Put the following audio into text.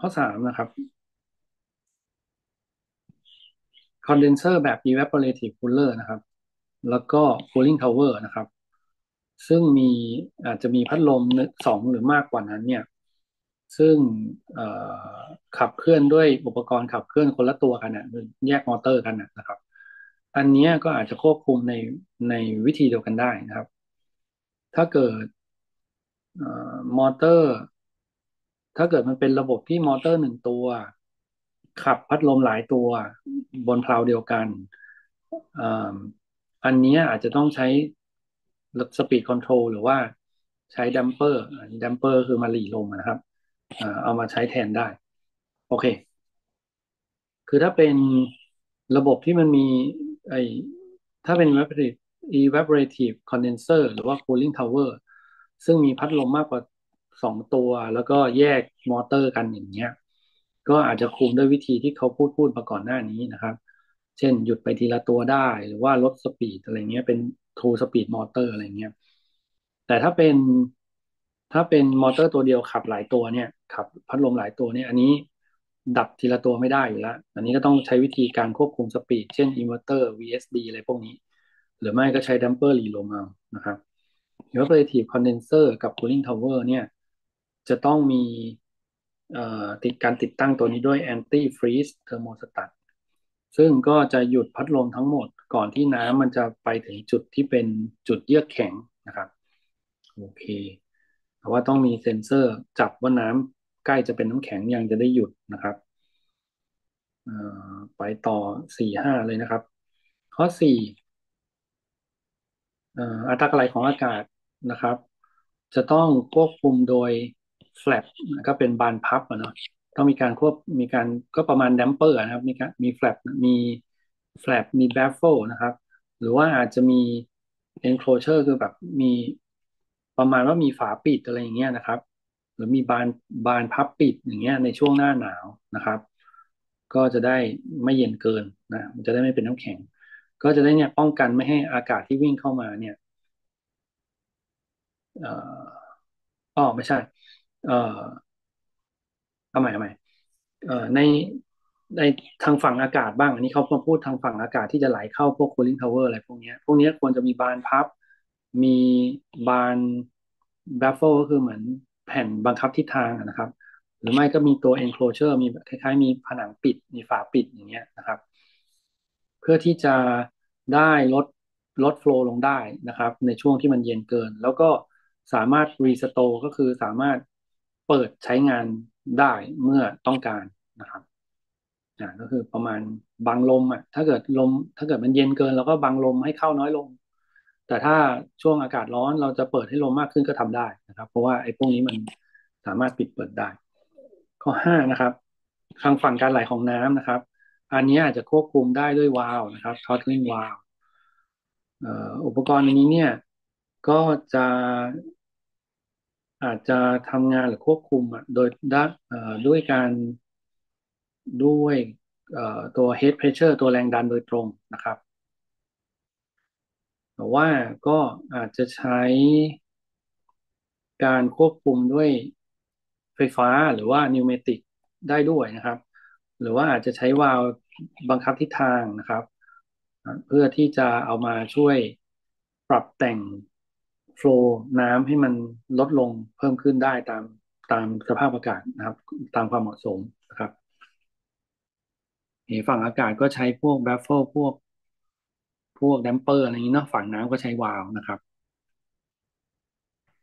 ข้อสามนะครับ condenser แบบ evaporative cooler นะครับแล้วก็ cooling tower นะครับซึ่งอาจจะมีพัดลมสองหรือมากกว่านั้นเนี่ยซึ่งเอ่อขับเคลื่อนด้วยอุปกรณ์ขับเคลื่อนคนละตัวกันนะแยกมอเตอร์กันนะครับอันเนี้ยก็อาจจะควบคุมในวิธีเดียวกันได้นะครับถ้าเกิดมอเตอร์ถ้าเกิดมันเป็นระบบที่มอเตอร์หนึ่งตัวขับพัดลมหลายตัวบนเพลาเดียวกันอ่าอันเนี้ยอาจจะต้องใช้สปีดคอนโทรลหรือว่าใช้ดัมเปอร์ดัมเปอร์คือมาหลีลมนะครับเอามาใช้แทนได้โอเค คือถ้าเป็นระบบที่มันมีไอถ้าเป็น evaporative condenser หรือว่า cooling tower ซึ่งมีพัดลมมากกว่าสองตัวแล้วก็แยกมอเตอร์กันอย่างเงี้ยก็อาจจะคุมด้วยวิธีที่เขาพูดมาก่อนหน้านี้นะครับเช่นหยุดไปทีละตัวได้หรือว่าลดสปีดอะไรเงี้ยเป็น two speed motor อะไรเงี้ยแต่ถ้าเป็นมอเตอร์ตัวเดียวขับหลายตัวเนี่ยขับพัดลมหลายตัวเนี่ยอันนี้ดับทีละตัวไม่ได้อยู่แล้วอันนี้ก็ต้องใช้วิธีการควบคุมสปีดเช่นอินเวอร์เตอร์ VSD อะไรพวกนี้หรือไม่ก็ใช้ดัมเปอร์รีโลมเอานะครับ Evaporative Condenser กับ Cooling Tower เนี่ยจะต้องมีการติดตั้งตัวนี้ด้วย Anti Freeze Thermostat ซึ่งก็จะหยุดพัดลมทั้งหมดก่อนที่น้ำมันจะไปถึงจุดที่เป็นจุดเยือกแข็งนะครับโอเคแต่ว่าต้องมีเซ็นเซอร์จับว่าน้ำใกล้จะเป็นน้ำแข็งยังจะได้หยุดนะครับเอ่ไปต่อสี่ห้าเลยนะครับข้อสี่ อัตราการไหลของอากาศนะครับจะต้องควบคุมโดย flap ก็เป็นบานพับอะเนาะต้องมีการก็ประมาณ damper นะครับมี flap มี flap มี baffle นะครับหรือว่าอาจจะมี enclosure คือแบบมีประมาณว่ามีฝาปิดอะไรอย่างเงี้ยนะครับหรือมีบานพับปิดอย่างเงี้ยในช่วงหน้าหนาวนะครับก็จะได้ไม่เย็นเกินนะมันจะได้ไม่เป็นน้ำแข็ง ก็จะได้เนี่ยป้องกันไม่ให้อากาศที่วิ่งเข้ามาเนี่ยเอ่อไม่ใช่เอ่อเอาใหม่ในทางฝั่งอากาศบ้างอันนี้เขามาพูดทางฝั่งอากาศที่จะไหลเข้าพวก cooling tower อะไรพวกเนี้ยควรจะมีบานพับมีบาน baffle ก็คือเหมือนแผ่นบังคับทิศทางอะนะครับหรือไม่ก็มีตัว enclosure มีแบบคล้ายๆมีผนังปิดมีฝาปิดอย่างเงี้ยนะครับ เพื่อที่จะได้ลดโฟลว์ลงได้นะครับในช่วงที่มันเย็นเกินแล้วก็สามารถรีสโตร์ก็คือสามารถเปิดใช้งานได้เมื่อต้องการนะครับก็คือประมาณบังลมอ่ะถ้าเกิดมันเย็นเกินเราก็บังลมให้เข้าน้อยลงแต่ถ้าช่วงอากาศร้อนเราจะเปิดให้ลมมากขึ้นก็ทำได้นะครับเพราะว่าไอ้พวกนี้มันสามารถปิดเปิดได้ข้อห้านะครับทางฝั่งการไหลของน้ำนะครับ อันนี้อาจจะควบคุมได้ด้วยวาล์วนะครับ throttling valve อุปกรณ์อันนี้เนี่ยก็จะอาจจะทำงานหรือควบคุมโดยด้วยการด้วยตัว head pressure ตัวแรงดันโดยตรงนะครับแต่ว่าก็อาจจะใช้การควบคุมด้วยไฟฟ้าหรือว่านิวเมติกได้ด้วยนะครับหรือว่าอาจจะใช้วาล์วบังคับทิศทางนะครับเพื่อที่จะเอามาช่วยปรับแต่งโฟลว์น้ำให้มันลดลงเพิ่มขึ้นได้ตามสภาพอากาศนะครับตามความเหมาะสมนะครับฝั่งอากาศก็ใช้พวกแบฟเฟิลพวกแดมเปอร์อะไรอย่างนี้เนาะฝั่งน้ำก็ใช้วาล์วนะครับ